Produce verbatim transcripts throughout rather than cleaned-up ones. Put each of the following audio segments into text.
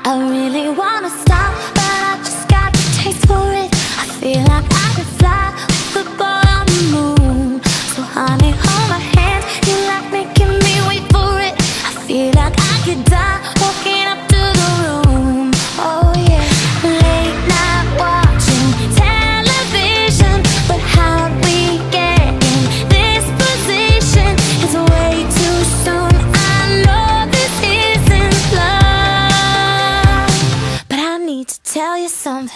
I really wanna stop, but I just got the taste for it. I feel like I could fly with the boy on the moon. So honey, hold my hand, you like making me wait for it. I feel like I could die walking up to the room. Oh yeah, late night watching television, but how'd we get in this position? It's way too soon, I know this isn't love, but I need to tell you something.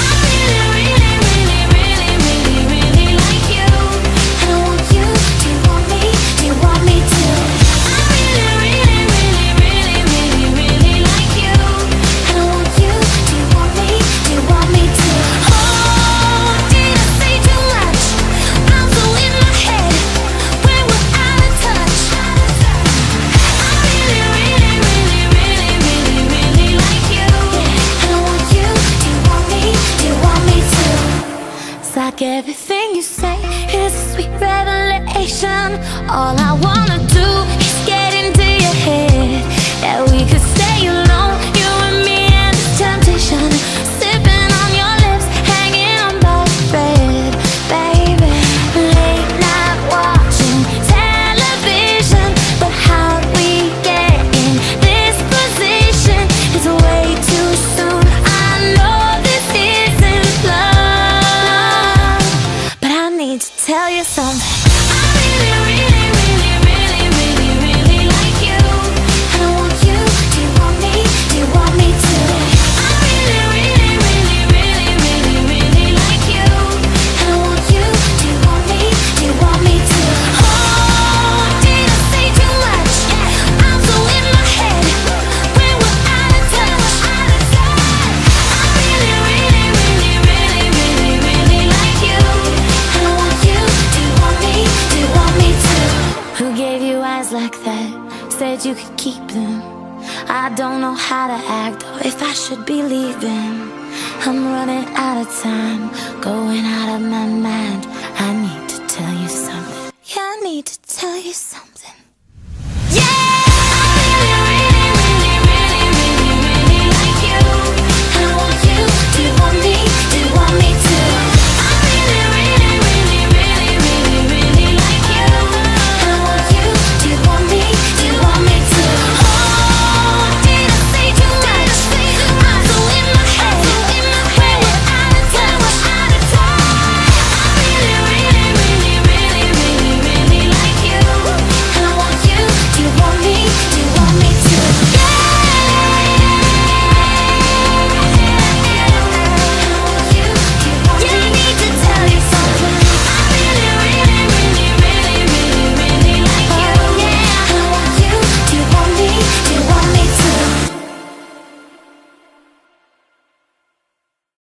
Like everything you say is a sweet revelation. All I wanna do is get into your head, that we could stay alone, you and me and this temptation, sipping on your lips, hanging on by a thread, baby. Late night watching television, but how'd we get in this position? It's way too soon, I know this isn't love, need to tell you something. I really, really, really, really, really, really like you, and I want you. Do you want me? Do you want me to? I really, really, really, really, really, really like you, and I want you. Do you want me? Do you want me to? Oh, did I say too much? I'm so in my head when we're out of touch. I really, really, really, really, really, really like you. Who gave you eyes like that? Said you could keep them. I don't know how to act or if I should be leaving. I'm running out of time, going out of my mind. I need to tell you something. Yeah, I need to tell you something.